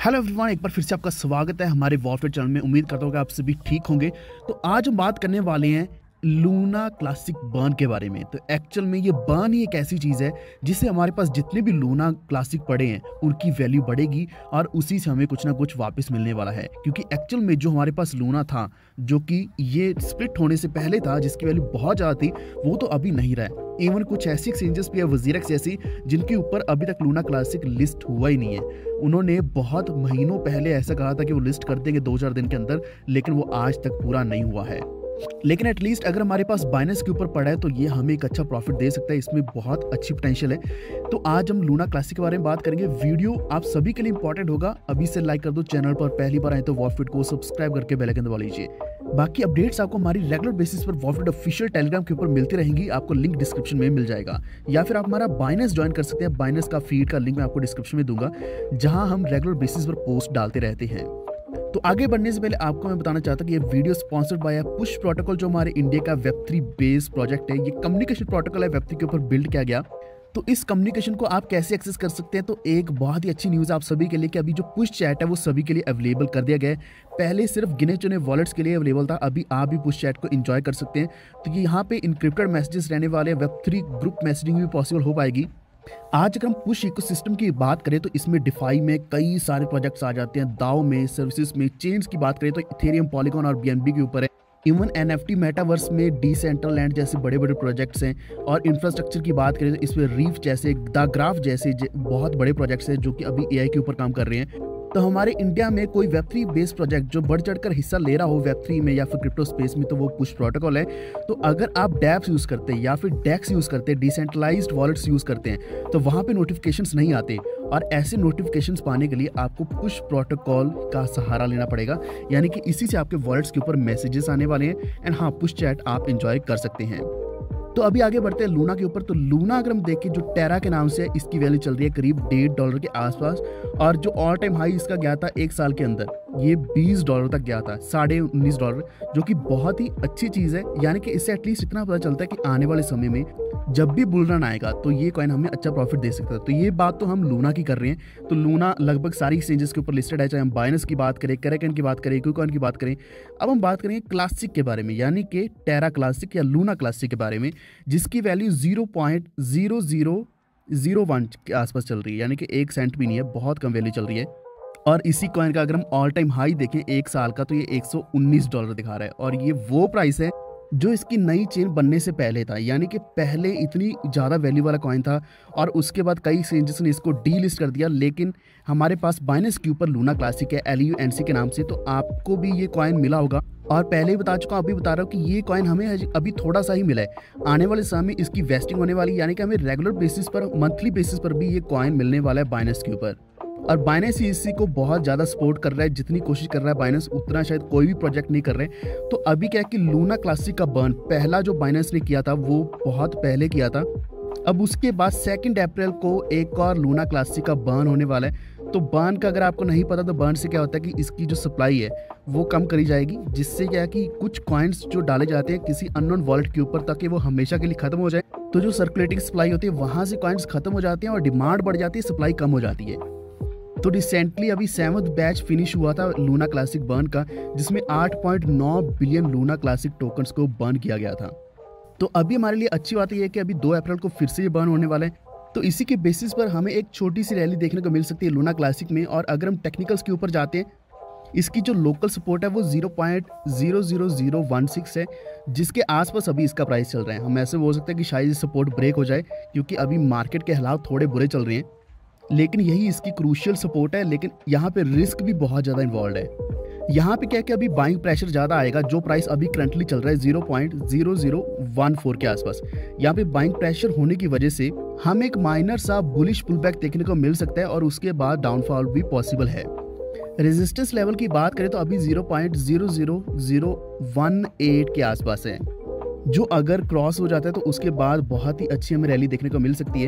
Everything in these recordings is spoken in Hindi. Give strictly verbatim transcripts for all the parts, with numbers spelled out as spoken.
हेलो एवरीवन, एक बार फिर से आपका स्वागत है हमारे वॉरफेयर चैनल में। उम्मीद करता हूँ कि आप सभी ठीक होंगे। तो आज हम बात करने वाले हैं लूना क्लासिक बर्न के बारे में। तो एक्चुअल में ये बर्न ही एक ऐसी चीज़ है जिससे हमारे पास जितने भी लूना क्लासिक पड़े हैं उनकी वैल्यू बढ़ेगी और उसी से हमें कुछ ना कुछ वापस मिलने वाला है। क्योंकि एक्चुअल में जो हमारे पास लूना था, जो कि ये स्प्लिट होने से पहले था, जिसकी वैल्यू बहुत ज़्यादा थी, वो तो अभी नहीं रहा है। इवन कुछ ऐसी एक्सचेंजेस भी है, वजीरेक्स जैसी, जिनके ऊपर अभी तक लूना क्लासिक लिस्ट हुआ ही नहीं है। उन्होंने बहुत महीनों पहले ऐसा कहा था कि वो लिस्ट कर देंगे दो चार दिन के अंदर, लेकिन वो आज तक पूरा नहीं हुआ है। लेकिन एटलीस्ट अगर हमारे पास बाइनेंस के ऊपर पड़ा है तो ये हमें एक अच्छा प्रॉफिट दे सकता है। इसमें बहुत अच्छी पोटेंशियल है। तो आज हम लूना क्लासिक के बारे में बात करेंगे। वीडियो आप सभी के लिए इंपॉर्टेंट होगा। अभी से लाइक कर दो, चैनल पर पहली बार आए तो वॉरफेयर को सब्सक्राइब करके बेल आइकन दबा लीजिए। बाकी अपडेट्स आपको हमारी रेगुलर बेसिस पर वॉरफेयर ऑफिशियल टेलीग्राम के ऊपर मिलती रहेंगी। आपको लिंक डिस्क्रिप्शन में मिल जाएगा, या फिर आप हमारा बाइनेंस ज्वाइन कर सकते हैं। बाइनेंस का फीड का लिंक मैं आपको डिस्क्रिप्शन में दूंगा, जहां हम रेगुलर बेसिस पर पोस्ट डालते रहते हैं। तो आगे बढ़ने से पहले आपको मैं बताना चाहता हूं कि ये video sponsored by push protocol, जो हमारे इंडिया का वेब थ्री बेस्ड प्रोजेक्ट है। ये कम्युनिकेशन प्रोटोकॉल है, वेब थ्री के ऊपर बिल्ड किया गया। तो इस कम्युनिकेशन को आप कैसे एक्सेस कर सकते हैं? तो एक बहुत ही अच्छी न्यूज़ आप सभी के लिए कि अभी जो पुश चैट है वो सभी के लिए अवेलेबल कर दिया गया है। पहले सिर्फ गिने चुने वॉलेट्स के लिए अवेलेबल था, अभी आप भी पुश चैट को एंजॉय कर सकते हैं। तो ये यहाँ पे इनक्रिप्टेड मैसेजेस रहने वाले हैं। वेब थ्री ग्रुप मैसेजिंग भी पॉसिबल हो पाएगी। आज अगर हम पुश इकोसिस्टम की बात करें तो इसमें डिफाई में कई सारे प्रोजेक्ट्स आ जाते हैं। दाओ में, सर्विसेज में, चेन्स की बात करें तो इथेरियम, पॉलीगॉन और बीएनबी के ऊपर है। इवन एनएफटी मेटावर्स में डिसेंट्रलैंड जैसे बड़े बड़े प्रोजेक्ट्स हैं। और इंफ्रास्ट्रक्चर की बात करें तो इसमें रीफ जैसे, द ग्राफ जैसे बहुत बड़े प्रोजेक्ट्स हैं जो कि अभी एआई के ऊपर काम कर रहे हैं। तो हमारे इंडिया में कोई वेब थ्री बेस्ड प्रोजेक्ट जो बढ़ चढ़कर हिस्सा ले रहा हो वेब थ्री में या फिर क्रिप्टो स्पेस में, तो वो पुश प्रोटोकॉल है। तो अगर आप डैप्स यूज़ करते हैं या फिर डेक्स यूज़ करते हैं, डिसेंट्रलाइज्ड वॉलेट्स यूज़ करते हैं, तो वहाँ पे नोटिफिकेशंस नहीं आते। और ऐसे नोटिफिकेशंस पाने के लिए आपको पुश प्रोटोकॉल का सहारा लेना पड़ेगा। यानी कि इसी से आपके वॉलेट्स के ऊपर मैसेजेस आने वाले हैं। एंड हाँ, पुश चैट आप इंजॉय कर सकते हैं। तो अभी आगे बढ़ते हैं लूना के ऊपर। तो लूना अगर हम देखें, जो टेरा के नाम से है, इसकी वैल्यू चल रही है करीब डेढ़ डॉलर के आसपास। और जो ऑल टाइम हाई इसका गया था एक साल के अंदर, ये बीस डॉलर तक गया था, साढ़े उन्नीस डॉलर, जो कि बहुत ही अच्छी चीज़ है। यानी कि इससे एटलीस्ट इतना पता चलता है कि आने वाले समय में जब भी बुल रन आएगा तो ये कॉइन हमें अच्छा प्रॉफिट दे सकता है। तो ये बात तो हम लूना की कर रहे हैं। तो लूना लगभग सारी एक्सचेंजेस के ऊपर लिस्टेड है, चाहे हम बाइनेंस की बात करें, कैरेकन की बात करें, क्यूकॉइन की बात करें। अब हम बात करेंगे क्लासिक के बारे में, यानी कि टेरा क्लासिक या लूना क्लासिक के बारे में, जिसकी value zero point zero zero zero one के आसपास चल रही है। यानी कि एक सेंट भी नहीं है, बहुत कम वैल्यू चल रही है। और इसी कॉइन का अगर हम ऑल टाइम हाई देखें एक साल का, तो ये एक सौ उन्नीस डॉलर दिखा रहा है। और ये वो प्राइस है जो इसकी नई चेन बनने से पहले था। यानी कि पहले इतनी ज़्यादा वैल्यू वाला कॉइन था और उसके बाद कई एक्सचेंजेस ने इसको डी लिस्ट कर दिया। लेकिन हमारे पास बाइनेंस के ऊपर लूना क्लासिक है, एल यू एन सी के नाम से। तो आपको भी ये कॉइन मिला होगा, और पहले ही बता चुका हूँ, अभी बता रहा हूँ कि ये कॉइन हमें अभी थोड़ा सा ही मिला है। आने वाले समय में इसकी वेस्टिंग होने वाली, यानी कि हमें रेगुलर बेसिस पर, मंथली बेसिस पर भी ये कॉइन मिलने वाला है बाइनेंस के ऊपर। और बाइनेंस ही इसी को बहुत ज़्यादा सपोर्ट कर रहा है। जितनी कोशिश कर रहा है बाइनेंस, उतना शायद कोई भी प्रोजेक्ट नहीं कर रहे। तो अभी क्या है कि लूना क्लासिक का बर्न पहला जो बाइनेंस ने किया था वो बहुत पहले किया था। अब उसके बाद सेकंड अप्रैल को एक और लूना क्लासिक का बर्न होने वाला है। तो बर्न का अगर आपको नहीं पता, तो बर्न से क्या होता है कि इसकी जो सप्लाई है वो कम करी जाएगी, जिससे क्या है कि कुछ कॉइन्स जो डाले जाते हैं किसी अननोन वॉलेट के ऊपर, ताकि वो हमेशा के लिए खत्म हो जाए। तो जो सर्कुलेटिंग सप्लाई होती है वहाँ से कॉइन्स खत्म हो जाती हैं और डिमांड बढ़ जाती है, सप्लाई कम हो जाती है। तो रिसेंटली अभी सेवंथ बैच फिनिश हुआ था लूना क्लासिक बर्न का, जिसमें आठ पॉइंट नौ बिलियन लूना क्लासिक टोकन्स को बर्न किया गया था। तो अभी हमारे लिए अच्छी बात यह है कि अभी दो अप्रैल को फिर से ये बर्न होने वाला है। तो इसी के बेसिस पर हमें एक छोटी सी रैली देखने को मिल सकती है लूना क्लासिक में। और अगर हम टेक्निकल्स के ऊपर जाते हैं, इसकी जो लोकल सपोर्ट है वो zero point zero zero zero one six है, जिसके आसपास अभी इसका प्राइस चल रहा है। हम ऐसे बोल सकते हैं कि शायद ये सपोर्ट ब्रेक हो जाए, क्योंकि अभी मार्केट के हालात थोड़े बुरे चल रहे हैं। लेकिन यही इसकी क्रूशियल सपोर्ट है। लेकिन यहाँ पे रिस्क भी बहुत ज़्यादा इन्वॉल्व है। यहाँ पे क्या है कि अभी बाइंग प्रेशर ज़्यादा आएगा। जो प्राइस अभी करंटली चल रहा है zero point zero zero one four के आसपास, यहाँ पे बाइंग प्रेशर होने की वजह से हमें एक माइनर सा बुलिश पुलबैक देखने को मिल सकता है, और उसके बाद डाउनफॉल भी पॉसिबल है। रेजिस्टेंस लेवल की बात करें तो अभी zero point zero zero zero one eight के आसपास है, जो अगर क्रॉस हो जाता है तो उसके बाद बहुत ही अच्छी हमें रैली देखने को मिल सकती है।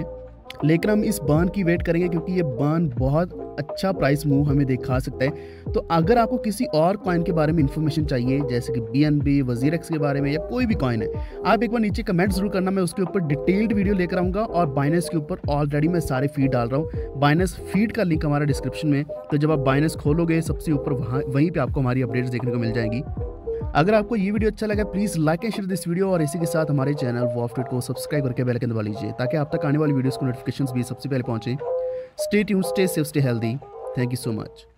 लेकिन हम इस बर्न की वेट करेंगे क्योंकि ये बर्न बहुत अच्छा प्राइस मूव हमें दिखा सकता है। तो अगर आपको किसी और कॉइन के बारे में इन्फॉर्मेशन चाहिए जैसे कि बी एन बी, वजीरेक्स के बारे में या कोई भी कॉइन है, आप एक बार नीचे कमेंट जरूर करना, मैं उसके ऊपर डिटेल्ड वीडियो लेकर आऊँगा। और बाइनेंस के ऊपर ऑलरेडी मैं सारे फीड डाल रहा हूँ, बाइनेंस फीड का लिंक हमारा डिस्क्रिप्शन में। तो जब आप बाइनेंस खोलोगे सबसे ऊपर वहाँ वहीं पर आपको हमारी अपडेट्स देखने को मिल जाएंगी। अगर आपको ये वीडियो अच्छा लगा please like and share this video, और इसी के साथ हमारे चैनल वॉफ्टेड को सब्सक्राइब करके बेल आइकन दबा लीजिए ताकि आप तक आने वाली वीडियोस को नोटिफिकेशंस भी सबसे पहले पहुंचे। Stay tuned, stay safe, stay healthy. Thank you so much.